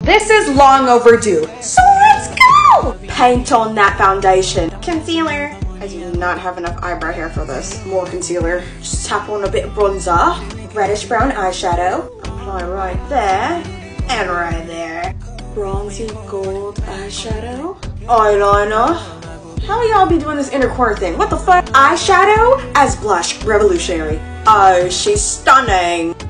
This is long overdue. So let's go! Paint on that foundation. Concealer. I do not have enough eyebrow hair for this. More concealer. Just tap on a bit of bronzer. Reddish brown eyeshadow. Apply right there. And right there. Bronzy gold eyeshadow. Eyeliner. How y'all be doing this inner corner thing? What the fuck? Eyeshadow as blush. Revolutionary. Oh, she's stunning.